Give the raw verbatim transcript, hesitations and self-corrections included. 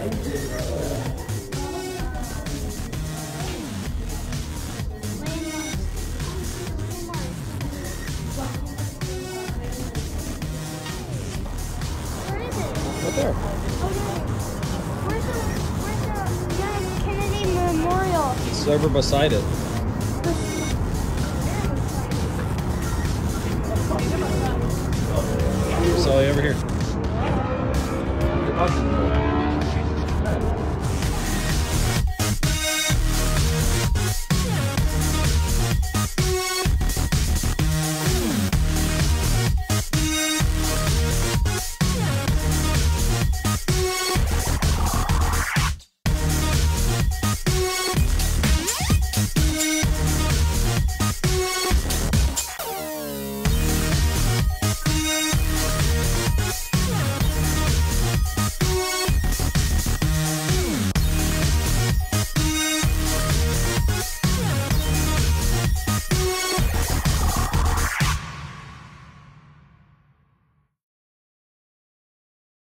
Right there. Where's the, where's the John F. Kennedy Memorial? It's over beside it. Sully, over here.